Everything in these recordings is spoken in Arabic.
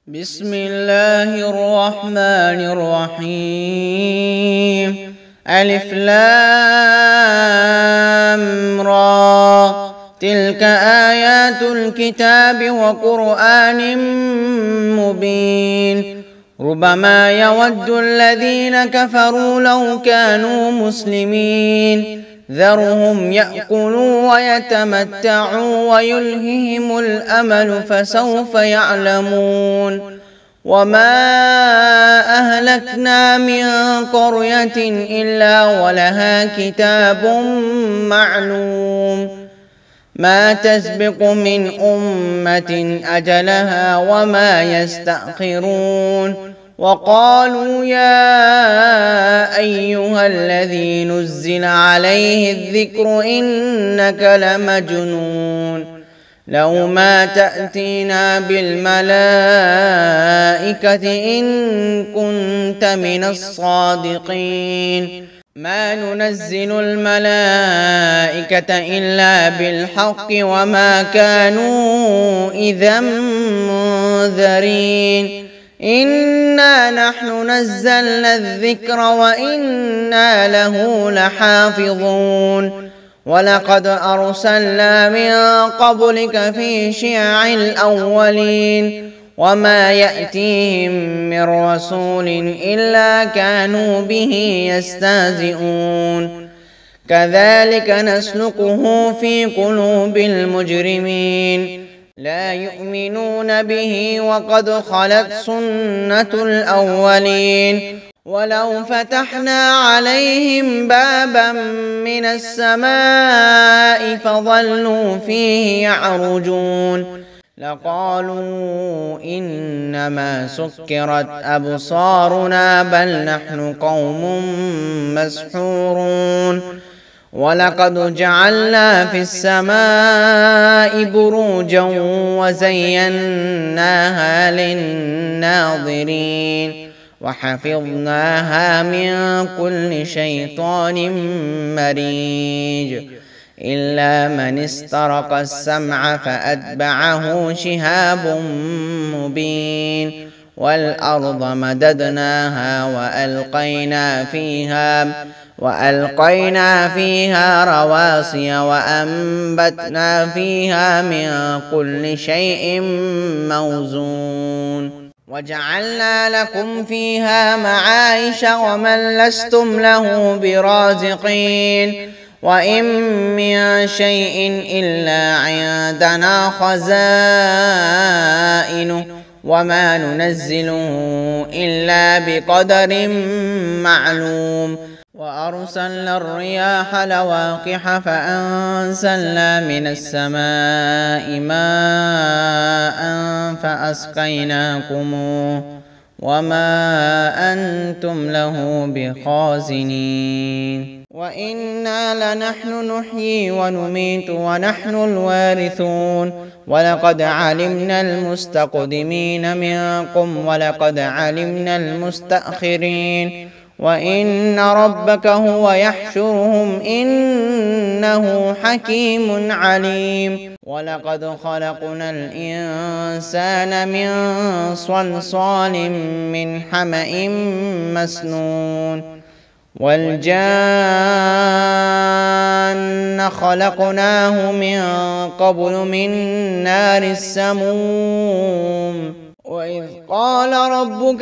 بسم الله الرحمن الرحيم. ألف لام را، تلك آيات الكتاب وقرآن مبين. ربما يود الذين كفروا لو كانوا مسلمين، ذرهم يأكلوا ويتمتعوا ويلههم الأمل فسوف يعلمون. وما أهلكنا من قرية إلا ولها كتاب معلوم، ما تسبق من أمة أجلها وما يستأخرون. وقالوا يا أيها الذي نزل عليه الذكر إنك لمجنون، لو ما تأتينا بالملائكة إن كنت من الصادقين. ما ننزل الملائكة إلا بالحق وما كانوا إذا منذرين. إنا نحن نزلنا الذكر وإنا له لحافظون. ولقد أرسلنا من قبلك في شيع الأولين، وما يأتيهم من رسول إلا كانوا به يستهزئون. كذلك نسلكه في قلوب المجرمين، لا يؤمنون به وقد خلت سنة الأولين. ولو فتحنا عليهم بابا من السماء فظلوا فيه يعرجون لقالوا إنما سكرت أبصارنا بل نحن قوم مسحورون. ولقد جعلنا في السماء بروجا وزيناها للناظرين وحفظناها من كل شيطان مريج، إلا من استرق السمع فأتبعه شهاب مبين. والأرض مددناها وألقينا فيها رواسي وأنبتنا فيها من كل شيء موزون. وجعلنا لكم فيها معايش ومن لستم له برازقين. وإن من شيء إلا عندنا خزائنه وما ننزله إلا بقدر معلوم. وأرسلنا الرياح لواقح فأنزلنا من السماء ماء فأسقيناكموه وما أنتم له بخازنين. وإنا لنحن نحيي ونميت ونحن الوارثون. ولقد علمنا المستقدمين منكم ولقد علمنا المستأخرين. وإن ربك هو يحشرهم إنه حكيم عليم. ولقد خلقنا الإنسان من صلصال من حمأ مسنون. والجان خلقناه من قبل من نار السموم. وإذ قال ربك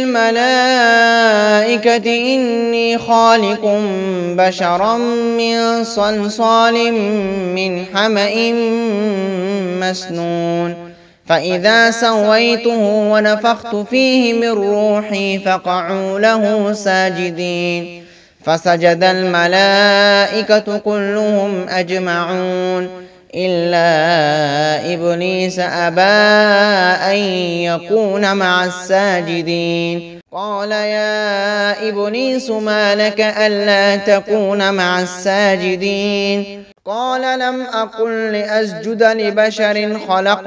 للملائكة إني خالق بشرا من صلصال من حمأ مسنون، فإذا سويته ونفخت فيه من روحي فقعوا له ساجدين. فسجد الملائكة كلهم أجمعون إلا إبليس أبى أن يكون مع الساجدين. قال يا إبليس ما لك ألا تكون مع الساجدين؟ قال لم أقل لأسجد لبشر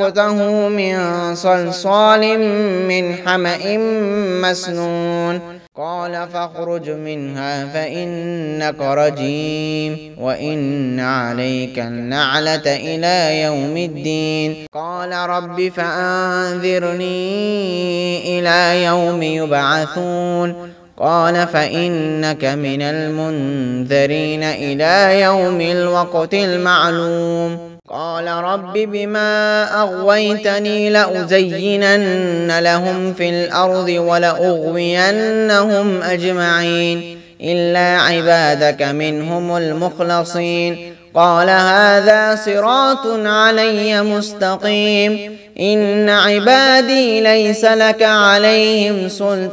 خلقته من صلصال من حمأ مسنون. قال فاخرج منها فإنك رجيم وإن عليك اللعنة إلى يوم الدين. قال رب فأنذرني إلى يوم يبعثون. قال فإنك من المنذرين إلى يوم الوقت المعلوم. قال رب بما أغويتني لأزينن لهم في الأرض ولأغوينهم أجمعين إلا عبادك منهم المخلصين. قال هذا صراط علي مستقيم. إن عبادي ليس لك عليهم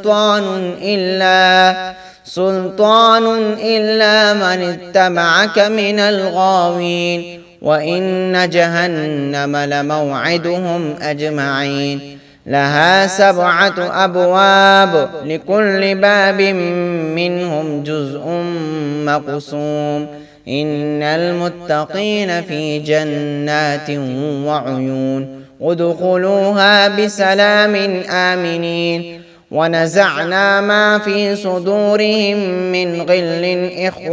سلطان إلا من اتبعك من الغاوين. وإن جهنم لموعدهم أجمعين لها 7 أبواب لكل باب منهم جزء مقسوم. إن المتقين في جنات وعيون ادخلوها بسلام آمنين. ونزعنا ما في صدورهم من غل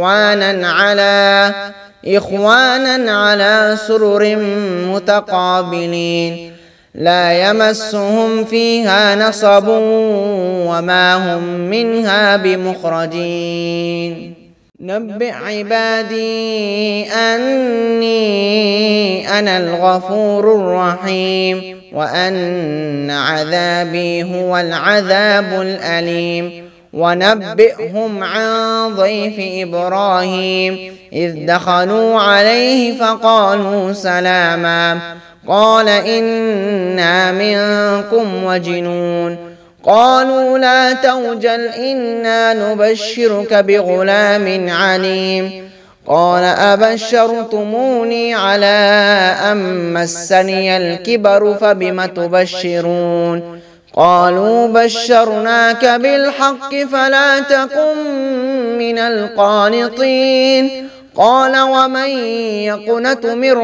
إخوانا على سرر متقابلين لا يمسهم فيها نصب وما هم منها بمخرجين. نبئ عبادي أني أنا الغفور الرحيم وأن عذابي هو العذاب الأليم. ونبئهم عن ضيف إبراهيم إذ دخلوا عليه فقالوا سلاما قال إنا منكم وجنون. قالوا لا توجل إنا نبشرك بغلام عليم. قال أبشرتموني على أن مسني الكبر فبم تبشرون. قالوا بشرناك بالحق فلا تكن من القانطين. قال ومن يقنت من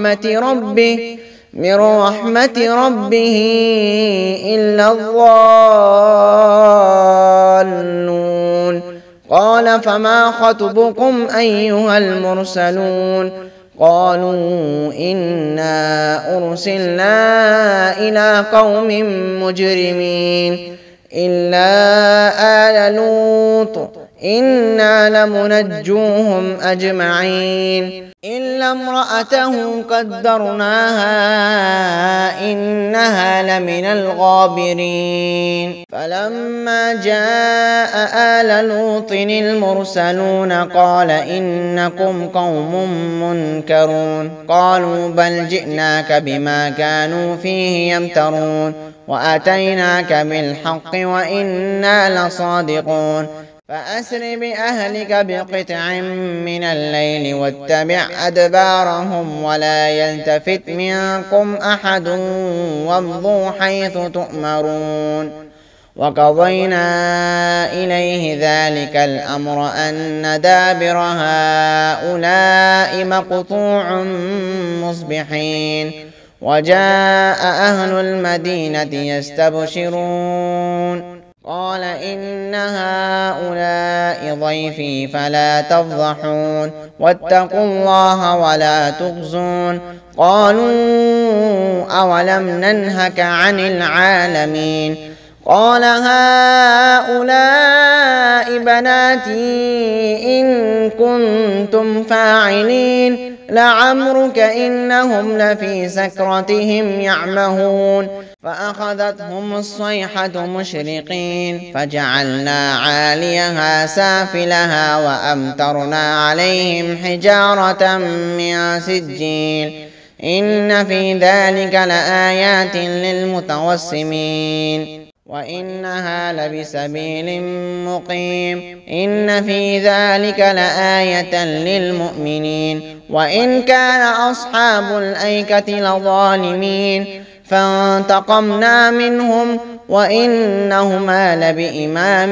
رحمة ربه إلا الضالون. قال فما خطبكم أيها المرسلون؟ قالوا إنا أرسلنا إلى قوم مجرمين إلا آل لوط إنا لمنجوهم أجمعين إلا امرأته قدرناها إنها لمن الغابرين. فلما جاء آل لوط المرسلون قال إنكم قوم منكرون. قالوا بل جئناك بما كانوا فيه يمترون وأتيناك بالحق وإنا لصادقون. فأسر بأهلك بقطع من الليل واتبع أدبارهم ولا يلتفت منكم أحد وامضوا حيث تؤمرون. وقضينا إليه ذلك الأمر أن دابر هؤلاء مقطوع مصبحين. وجاء أهل المدينة يستبشرون قال إن هؤلاء ضيفي فلا تفضحون واتقوا الله ولا تخزون. قالوا أولم ننهك عن العالمين؟ قال هؤلاء بناتي إن كنتم فاعلين لعمرك إنهم لفي سكرتهم يعمهون. فأخذتهم الصيحة مشرقين فجعلنا عاليها سافلها وأمطرنا عليهم حجارة من سجيل إن في ذلك لآيات للمتوسمين وإنها لبسبيل مقيم إن في ذلك لآية للمؤمنين. وإن كان أصحاب الأيكة لظالمين فانتقمنا منهم وإنهما لبإمام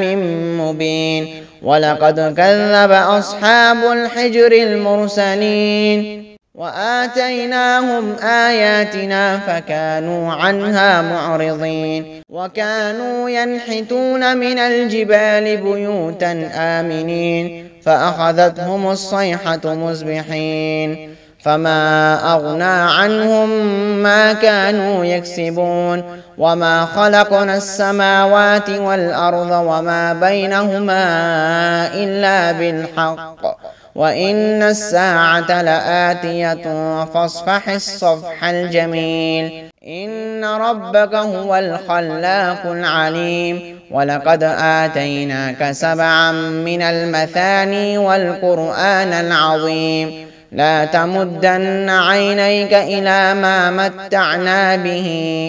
مبين. ولقد كذب أصحاب الحجر المرسلين وآتيناهم آياتنا فكانوا عنها معرضين وكانوا ينحتون من الجبال بيوتا آمنين فأخذتهم الصيحة مصبحين فما أغنى عنهم ما كانوا يكسبون وما خلقنا السماوات والأرض وما بينهما إلا بالحق وإن الساعة لآتية فاصفح الصفح الجميل إن ربك هو الخلاق العليم ولقد آتيناك 7 من المثاني والقرآن العظيم لا تمدن عينيك إلى ما متعنا به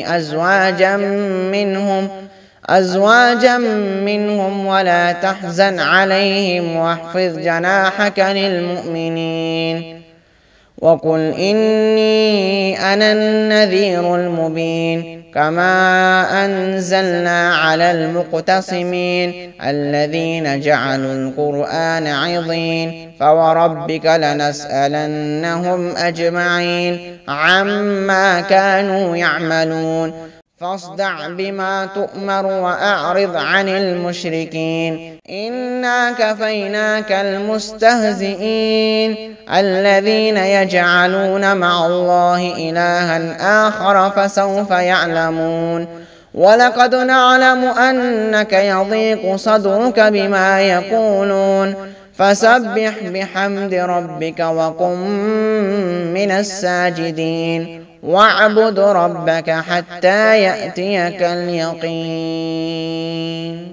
أزواجا منهم ولا تحزن عليهم واخفض جناحك للمؤمنين وقل إني أنا النذير المبين كما أنزلنا على المقتصمين الذين جعلوا القرآن عضين فوربك لنسألنهم أجمعين عما كانوا يعملون فاصدع بما تؤمر وأعرض عن المشركين إنا كفيناك المستهزئين الذين يجعلون مع الله إلها آخر فسوف يعلمون ولقد نعلم أنك يضيق صدرك بما يقولون فسبح بحمد ربك وقم من الساجدين واعبد ربك حتى يأتيك اليقين.